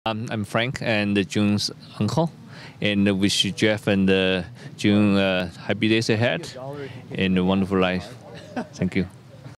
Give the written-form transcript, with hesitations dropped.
I'm Frank and June's uncle, and wish Jeff and June happy days ahead and a wonderful life. Thank you.